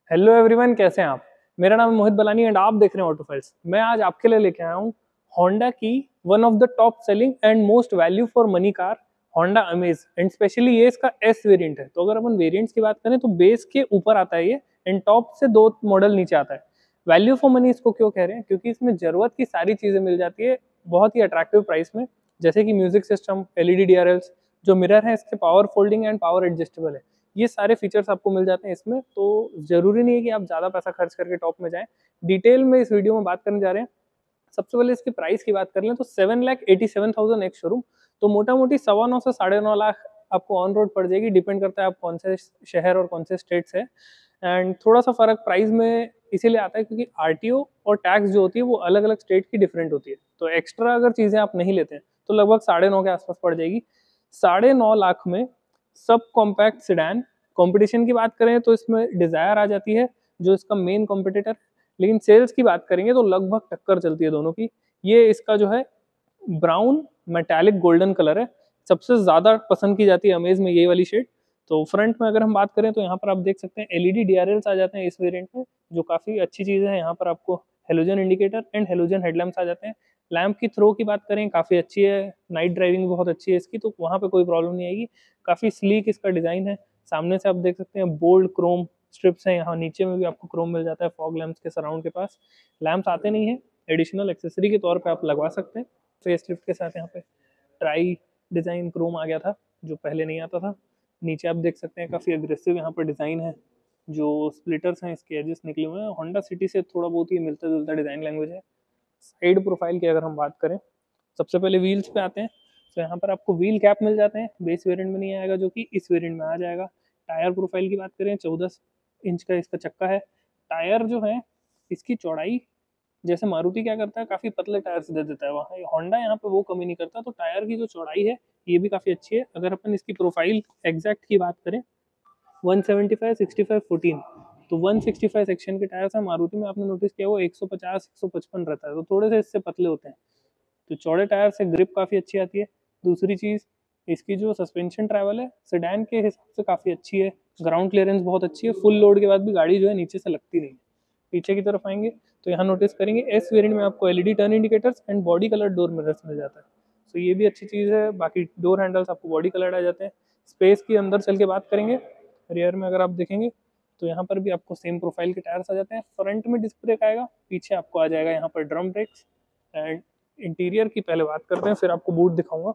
Hello everyone, कैसे हैं आप। मेरा नाम है मोहित बलानी एंड आप देख रहे हैं ऑटो फाइल्स। मैं आज आपके लिए लेके आया हूँ होंडा की one of the top selling and most value for money car, Honda Amaze. And specially ये इसका एस वेरिएंट है। तो अगर अपन वेरिएंट्स की बात करें तो बेस के ऊपर आता है ये एंड टॉप से 2 मॉडल नीचे आता है। वैल्यू फॉर मनी इसको क्यों कह रहे हैं? क्योंकि इसमें जरूरत की सारी चीजें मिल जाती है बहुत ही अट्रैक्टिव प्राइस में, जैसे कि म्यूजिक सिस्टम, एलईडी डीआरएल्स, जो मिरर है इसके power folding and power adjustable है। ये सारे फीचर्स आपको मिल जाते हैं इसमें। तो जरूरी नहीं है कि आप ज्यादा पैसा खर्च करके टॉप में जाएं। डिटेल में इस वीडियो में बात करने जा रहे हैं। सबसे पहले इसकी प्राइस की बात कर लें तो 7,87,000 एक शोरूम। तो मोटा मोटी 9.25 से 9.5 लाख आपको ऑन रोड पड़ जाएगी। डिपेंड करता है आप कौन से शहर और कौन से स्टेट से। एंड थोड़ा सा फर्क प्राइस में इसीलिए आता है क्योंकि आरटीओ और टैक्स जो होती है वो अलग अलग स्टेट की डिफरेंट होती है। तो एक्स्ट्रा अगर चीजें आप नहीं लेते हैं तो लगभग 9.5 के आसपास पड़ जाएगी। 9.5 लाख में सब कॉम्पैक्ट सिडैन। कंपटीशन की बात करें तो इसमें डिजायर आ जाती है जो इसका मेन कॉम्पिटिटर। लेकिन सेल्स की बात करेंगे तो लगभग टक्कर चलती है दोनों की। ये इसका जो है ब्राउन मेटालिक गोल्डन कलर है। सबसे ज्यादा पसंद की जाती है अमेज में ये वाली शेड। तो फ्रंट में अगर हम बात करें तो यहाँ पर आप देख सकते हैं एलईडी डीआरएल्स आ जाते हैं इस वेरिएंट में, जो काफी अच्छी चीज है। यहाँ पर आपको halogen indicator and halogen headlamps आ जाते हैं। लैंप की थ्रो की बात करें काफी अच्छी है। नाइट ड्राइविंग बहुत अच्छी है इसकी, तो वहाँ पे कोई प्रॉब्लम नहीं आएगी। काफी स्लीक इसका डिजाइन है। सामने से आप देख सकते हैं बोल्ड क्रोम स्ट्रिप्स हैं। यहाँ नीचे में भी आपको क्रोम मिल जाता है फॉग लैंप्स के सराउंड के पास। लैंप्स आते नहीं है, एडिशनल एक्सेसरी के तौर पे आप लगवा सकते हैं। फेस लिफ्ट के साथ यहाँ पे ट्राई डिजाइन क्रोम आ गया था जो पहले नहीं आता था। नीचे आप देख सकते हैं काफी अग्रेसिव यहाँ पर डिजाइन है। जो स्प्लिटर्स हैं इसके एजेस निकले हुए हैं। होंडा सिटी से थोड़ा बहुत ही मिलता जुलता डिजाइन लैंग्वेज है। साइड प्रोफाइल की अगर हम बात करें, सबसे पहले व्हील्स पे आते हैं। तो यहाँ पर आपको व्हील कैप मिल जाते हैं। बेस वेरिएंट में नहीं आएगा जो कि इस वेरिएंट में आ जाएगा। टायर प्रोफाइल की बात करें 14 इंच का इसका चक्का है। टायर जो है इसकी चौड़ाई, जैसे मारुति क्या करता है काफी पतले टायर्स दे देता है, वहाँ होंडा यहाँ पे वो कमी नहीं करता। तो टायर की जो चौड़ाई है ये भी काफी अच्छी है। अगर अपन इसकी प्रोफाइल एग्जैक्ट की बात करें 175 65 14, तो 165 सेक्शन के टायर्स है। मारुति में आपने नोटिस किया वो 150 155 रहता है, तो थोड़े से इससे पतले होते हैं। तो चौड़े टायर से ग्रिप काफी अच्छी आती है। दूसरी चीज, इसकी जो सस्पेंशन ट्रैवल है सेडान के हिसाब से काफी अच्छी है। ग्राउंड क्लियरेंस बहुत अच्छी है। फुल लोड के बाद भी गाड़ी जो है नीचे से लगती नहीं। पीछे की तरफ आएंगे तो यहाँ नोटिस करेंगे एस वेरिएंट में आपको LED turn indicators and body colour door mirrors मिल जाता है। तो ये भी अच्छी चीज है। बाकी डोर हैंडल्स आपको बॉडी कलर आ जाते हैं। स्पेस की अंदर चल के बात करेंगे, रियर में अगर आप देखेंगे तो यहाँ पर भी आपको सेम प्रोफाइल के टायर्स आ जाते हैं। फ्रंट में डिस्क ब्रेक आएगा, पीछे आपको आ जाएगा यहाँ पर ड्रम ब्रेक्स। एंड इंटीरियर की पहले बात करते हैं फिर आपको बूट दिखाऊंगा।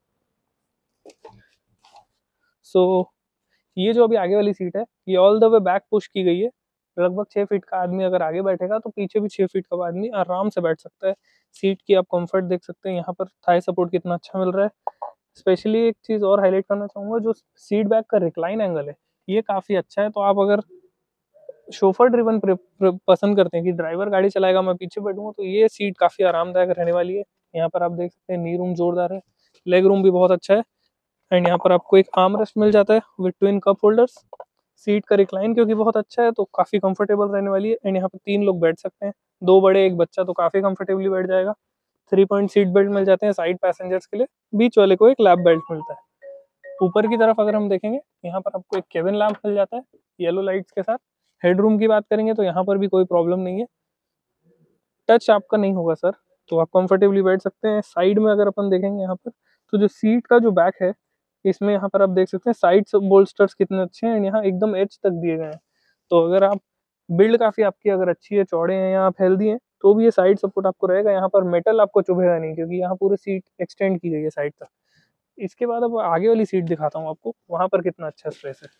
सो ये जो अभी आगे वाली सीट है ये all the way back push की गई है। लगभग 6 फीट का आदमी अगर आगे बैठेगा तो पीछे भी 6 फीट का आदमी आराम से बैठ सकता है। सीट की आप कंफर्ट देख सकते हैं। यहाँ पर थाई सपोर्ट कितना अच्छा मिल रहा है। स्पेशली एक चीज और हाईलाइट करना चाहूंगा, जो सीट बैक का रिक्लाइन एंगल है ये काफी अच्छा है। तो आप अगर शोफर ड्रिवन पसंद करते हैं कि ड्राइवर गाड़ी चलाएगा मैं पीछे बैठूंगा, तो ये सीट काफी आरामदायक रहने वाली है। यहाँ पर आप देख सकते हैं नी रूम जोरदार है। लेग रूम भी बहुत अच्छा है। एंड यहाँ पर आपको एक आर्म रेस्ट मिल जाता है with twin cup holders. Seat का रिक्लाइन क्योंकि बहुत अच्छा है तो काफी कंफर्टेबल रहने वाली है। एंड यहाँ पर 3 लोग बैठ सकते हैं, 2 बड़े 1 बच्चा, तो काफी कंफर्टेबली बैठ जाएगा। 3 पॉइंट सीट बेल्ट मिल जाते हैं साइड पैसेंजर्स के लिए। बीच वाले को एक लैप बेल्ट मिलता है। ऊपर की तरफ अगर हम देखेंगे यहाँ पर आपको एक केबिन लैंप मिल जाता है येलो लाइट्स के साथ। हेडरूम की बात करेंगे तो यहाँ पर भी कोई प्रॉब्लम नहीं है। टच आपका नहीं होगा सर, तो आप कंफर्टेबली बैठ सकते हैं। साइड में अगर अपन देखेंगे यहाँ पर तो जो सीट का जो बैक है इसमें यहाँ पर आप देख सकते हैं साइड बोल्स्टर्स कितने अच्छे हैं। यहाँ एकदम एज तक दिए गए हैं। तो अगर आप बिल्ड काफी आपकी अगर अच्छी है, चौड़े हैं या आप हेल्दी हैं, तो भी ये साइड सपोर्ट आपको रहेगा। यहाँ पर मेटल आपको चुभेगा नहीं क्योंकि यहाँ पूरी सीट एक्सटेंड की गई है साइड तक। इसके बाद अब आगे वाली सीट दिखाता हूँ आपको, वहां पर कितना अच्छा स्पेस है।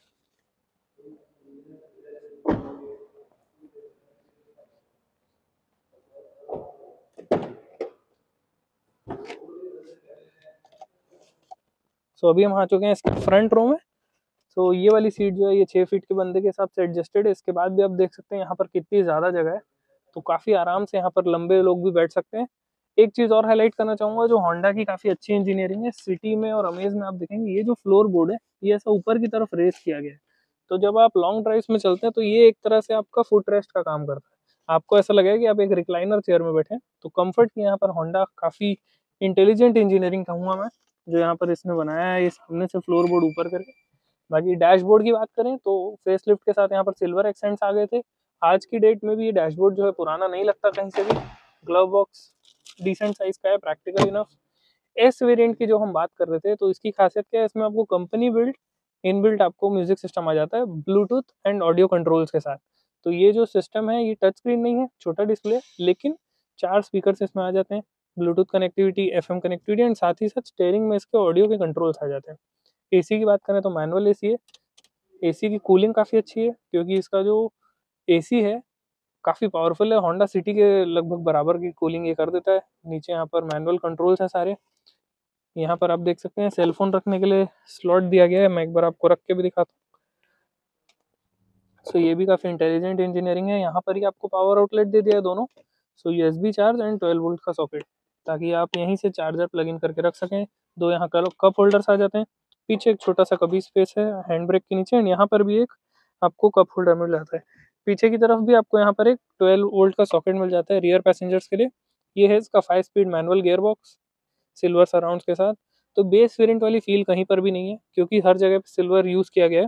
सो अभी हम आ चुके हैं इसके फ्रंट रो में। सो ये वाली सीट जो है ये 6 फीट के बंदे के हिसाब से एडजस्टेड है। इसके बाद भी आप देख सकते हैं यहाँ पर कितनी ज्यादा जगह है। तो काफी आराम से यहाँ पर लंबे लोग भी बैठ सकते हैं। एक चीज और हाईलाइट करना चाहूंगा, जो होंडा की काफी अच्छी इंजीनियरिंग है। सिटी में और अमेज में आप देखेंगे ये जो फ्लोर बोर्ड है ये ऐसा ऊपर की तरफ रेस किया गया है। तो जब आप लॉन्ग ड्राइव्स में चलते हैं तो ये एक तरह से आपका फुट रेस्ट का काम करता है। आपको ऐसा लगेगा कि आप एक रिक्लाइनर चेयर में बैठे हैं। तो कंफर्ट की यहाँ पर होंडा काफी इंटेलिजेंट इंजीनियरिंग कहूंगा मैं, जो यहाँ पर इसने बनाया है। ये सामने से फ्लोर बोर्ड ऊपर करके बाकी डैशबोर्ड की बात करें तो फेसलिफ्ट के साथ यहाँ पर सिल्वर एक्सेंट्स आ गए थे। आज की डेट में भी ये डैशबोर्ड जो है पुराना नहीं लगता कहीं से भी। ग्लव बॉक्स डिसेंट साइज का है, प्रैक्टिकल इनफ। एस वेरिएंट की जो हम बात कर रहे थे, तो इसकी खासियत क्या है, इसमें आपको कंपनी बिल्ड इनबिल्ट आपको म्यूजिक सिस्टम आ जाता है ब्लूटूथ एंड ऑडियो कंट्रोल्स के साथ। तो ये जो सिस्टम है ये टच स्क्रीन नहीं है, छोटा डिस्प्ले, लेकिन 4 स्पीकर इसमें आ जाते हैं, Bluetooth connectivity, FM connectivity and साथ ही साथ स्टेयरिंग में इसके ऑडियो के कंट्रोल्स आ जाते हैं। एसी की बात करें तो मैनुअल एसी है। एसी की कूलिंग काफ़ी अच्छी है क्योंकि इसका जो एसी है काफ़ी पावरफुल है, होंडा सिटी के लगभग बराबर की कूलिंग ये कर देता है। नीचे यहाँ पर मैनुअल कंट्रोल्स हैं सारे। यहाँ पर आप देख सकते हैं सेलफोन रखने के लिए स्लॉट दिया गया है, मैं एक बार आपको रख के भी दिखाता हूँ। सो ये भी काफ़ी इंटेलिजेंट इंजीनियरिंग है। यहाँ पर ही आपको पावर आउटलेट दे दिया है दोनों। So USB charge and 12 volt का सॉकेट, ताकि आप यहीं से चार्जर प्लग इन करके रख सकें। दो यहाँ कप होल्डर्स आ जाते हैं। पीछे एक छोटा सा कभी स्पेस है हैंड ब्रेक के नीचे, एंड यहाँ पर भी एक आपको कप होल्डर मिल जाता है। पीछे की तरफ भी आपको यहाँ पर एक 12 वोल्ट का सॉकेट मिल जाता है रियर पैसेंजर्स के लिए। ये है इसका 5 speed manual gear box silver surrounds के साथ। तो बेस वेरिएंट वाली फील कहीं पर भी नहीं है क्योंकि हर जगह पे सिल्वर यूज किया गया है।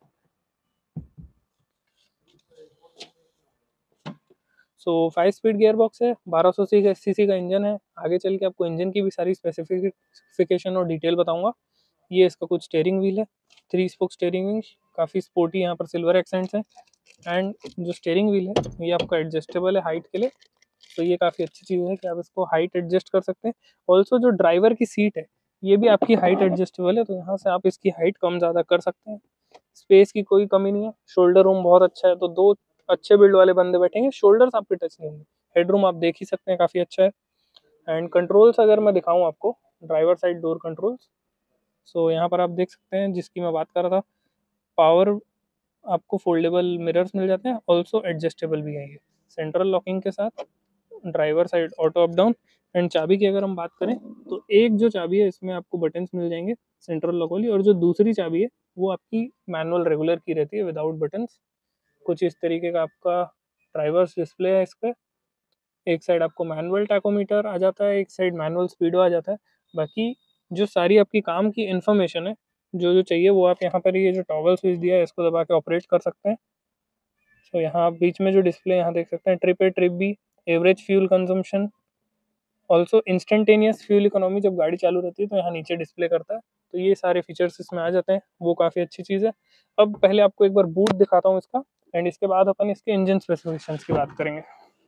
सो 5 स्पीड गियर बॉक्स है, 1200 सीसी का इंजन है। आगे चल के आपको इंजन की भी सारी स्पेसिफिकेशन और डिटेल बताऊंगा। ये इसका कुछ स्टेयरिंग व्हील है, 3 स्पोक स्टेयरिंग व्हील, काफ़ी स्पोर्टी, यहाँ पर सिल्वर एक्सेंट्स हैं। एंड जो स्टेयरिंग व्हील है ये आपका एडजस्टेबल है हाइट के लिए। तो ये काफ़ी अच्छी चीज़ है कि आप इसको हाइट एडजस्ट कर सकते हैं। ऑल्सो जो ड्राइवर की सीट है ये भी आपकी हाइट एडजस्टेबल है, तो यहाँ से आप इसकी हाइट कम ज़्यादा कर सकते हैं। स्पेस की कोई कमी नहीं है, शोल्डर रूम बहुत अच्छा है, तो दो अच्छे बिल्ड वाले बंदे बैठेंगे, शोल्डर्स आपके टच नहीं होंगे। हेडरूम आप देख ही सकते हैं काफ़ी अच्छा है। एंड कंट्रोल्स अगर मैं दिखाऊं आपको, driver side door controls, so यहाँ पर आप देख सकते हैं जिसकी मैं बात कर रहा था, पावर आपको फोल्डेबल मिरर्स मिल जाते हैं, ऑल्सो एडजस्टेबल भी है ये सेंट्रल लॉकिंग के साथ। Driver side auto up down. And चाबी की अगर हम बात करें तो एक जो चाबी है इसमें आपको बटन्स मिल जाएंगे सेंट्रल लॉक वाली, और जो दूसरी चाबी है वो आपकी मैनुअल रेगुलर की रहती है विदाउट बटन्स। कुछ इस तरीके का आपका ड्राइवर्स डिस्प्ले है इस पर। एक साइड आपको मैनुअल टैकोमीटर आ जाता है, एक साइड मैनुअल स्पीडो आ जाता है। बाकी जो सारी आपकी काम की इन्फॉर्मेशन है, जो जो चाहिए वो आप यहाँ पर ये जो टॉगल स्विच दिया है इसको दबा के ऑपरेट कर सकते हैं। सो यहाँ आप बीच में जो डिस्प्ले यहाँ देख सकते हैं, trip A trip B, average fuel consumption, also instantaneous fuel economy, जब गाड़ी चालू रहती है तो यहाँ नीचे डिस्प्ले करता है। तो ये सारे फीचर्स इसमें आ जाते हैं, वो काफ़ी अच्छी चीज़ है। अब पहले आपको एक बार बूट दिखाता हूँ इसका, एंड इसके बाद अपन इसके इंजन स्पेसिफिकेशंस की बात करेंगे।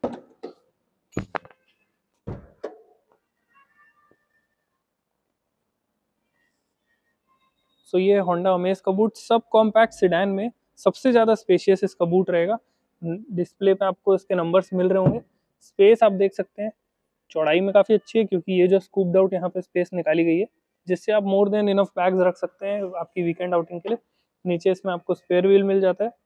सो ये होंडा अमेज का बूट सब कॉम्पैक्ट सिडैन में सबसे ज़्यादा स्पेशियस इसका बूट रहेगा। डिस्प्ले पे आपको इसके नंबर्स मिल रहे होंगे। स्पेस आप देख सकते हैं चौड़ाई में काफ़ी अच्छी है क्योंकि ये जो स्कूप्ड आउट यहाँ पे स्पेस निकाली गई है, जिससे आप मोर देन इनफ बैग्स रख सकते हैं आपकी वीकेंड आउटिंग के लिए। नीचे इसमें आपको स्पेयर व्हील मिल जाता है।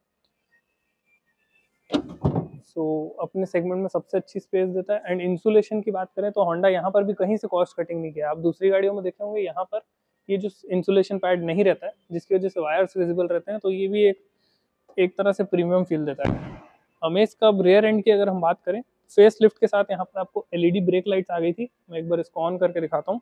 सो अपने सेगमेंट में सबसे अच्छी स्पेस देता है। एंड इंसुलेशन की बात करें तो होंडा यहाँ पर भी कहीं से कॉस्ट कटिंग नहीं किया। आप दूसरी गाड़ियों में देखे होंगे यहाँ पर ये जो इंसुलेशन पैड नहीं रहता है, जिसकी वजह से वायर्स विजिबल रहते हैं, तो ये भी एक तरह से प्रीमियम फील देता है। अमेज का रेयर एंड की अगर हम बात करें, फेस लिफ्ट के साथ यहाँ पर आपको एलईडी ब्रेक लाइट्स आ गई थी। मैं एक बार इसको ऑन करके दिखाता हूँ।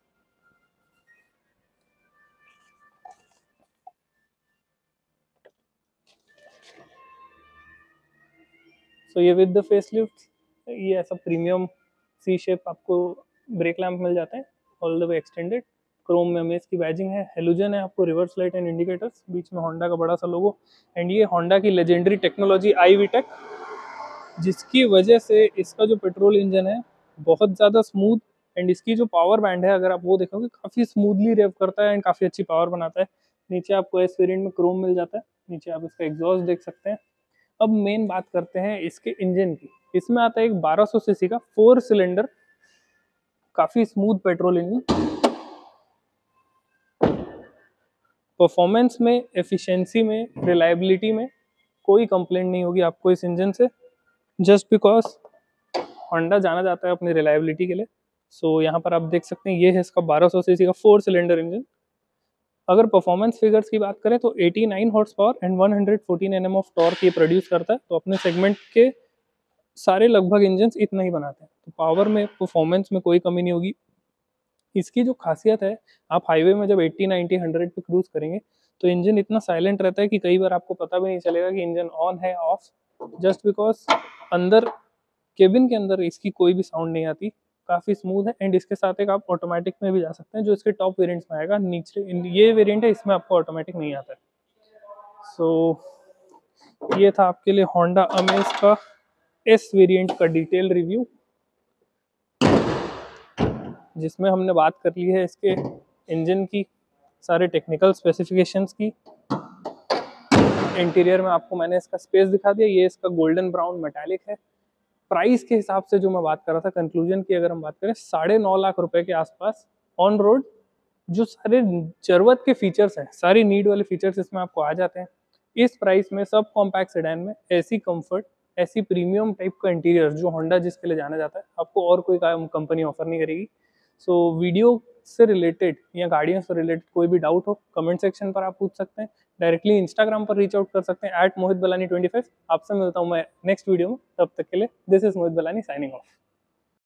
सो ये विद द फेस लिफ्ट ये ऐसा प्रीमियम सी शेप आपको ब्रेक लैंप मिल जाते हैं, all the way extended. Chrome में अमेज की बैजिंग है, हेलोजन है आपको रिवर्स लाइट एंड इंडिकेटर्स, बीच में होंडा का बड़ा सा लोगो। एंड ये होंडा की लेजेंडरी टेक्नोलॉजी iVTEC, जिसकी वजह से इसका जो पेट्रोल इंजन है बहुत ज़्यादा स्मूथ, एंड इसकी जो पावर बैंड है अगर आप वो देखोगे काफ़ी स्मूथली रेव करता है एंड काफ़ी अच्छी पावर बनाता है। नीचे आपको एस वेरिएंट में क्रोम मिल जाता है, नीचे आप इसका एग्जॉस्ट देख सकते हैं। अब मेन बात करते हैं इसके इंजन की। इसमें आता है एक 1200 सीसी का 4 सिलेंडर काफी स्मूथ पेट्रोल इंजन। परफॉर्मेंस में, एफिशिएंसी में, रिलायबिलिटी में कोई कंप्लेंट नहीं होगी आपको इस इंजन से, जस्ट बिकॉज होंडा जाना जाता है अपनी रिलायबिलिटी के लिए। सो यहाँ पर आप देख सकते हैं ये है इसका 1200 सीसी का 4 सिलेंडर इंजन। अगर परफॉर्मेंस फिगर्स की बात करें तो 89 horse power and 114 Nm of torque ये प्रोड्यूस करता है। तो अपने सेगमेंट के सारे लगभग इंजन इतना ही बनाते हैं, तो पावर में, परफॉर्मेंस में कोई कमी नहीं होगी। इसकी जो खासियत है, आप हाईवे में जब 80, 90, 100 पे क्रूज करेंगे तो इंजन इतना साइलेंट रहता है कि कई बार आपको पता भी नहीं चलेगा कि इंजन ऑन है ऑफ, जस्ट बिकॉज अंदर केबिन के अंदर इसकी कोई भी साउंड नहीं आती, काफ़ी स्मूथ है। एंड इसके साथ एक आप ऑटोमेटिक में भी जा सकते हैं जो इसके टॉप वेरिएंट्स में आएगा। नीचे ये वेरिएंट है, इसमें आपको ऑटोमेटिक नहीं आता है। सो ये था आपके लिए होंडा अमेज का एस वेरिएंट का डिटेल रिव्यू, जिसमें हमने बात कर ली है इसके इंजन की, सारे टेक्निकल स्पेसिफिकेशंस की। इंटीरियर में आपको मैंने इसका स्पेस दिखा दिया, ये इसका गोल्डन ब्राउन मेटालिक है। प्राइस के हिसाब से जो मैं बात कर रहा था, कंक्लूजन की अगर हम बात करें, 9.5 लाख रुपए के आसपास ऑन रोड, जो सारे जरूरत के फीचर्स हैं, सारी नीड वाले फीचर्स इसमें आपको आ जाते हैं। इस प्राइस में सब कॉम्पैक्ट सेडान में ऐसी कंफर्ट, ऐसी प्रीमियम टाइप का इंटीरियर जो होंडा जिसके लिए जाना जाता है, आपको और कोई कंपनी ऑफर नहीं करेगी। सो वीडियो से रिलेटेड या गाड़ियों से रिलेटेड कोई भी डाउट हो, कमेंट सेक्शन पर आप पूछ सकते हैं, डायरेक्टली इंस्टाग्राम पर रीच आउट कर सकते हैं @mohitbalani25। आपसे मिलता हूँ मैं नेक्स्ट वीडियो में, तब तक के लिए this is Mohit Balani signing of.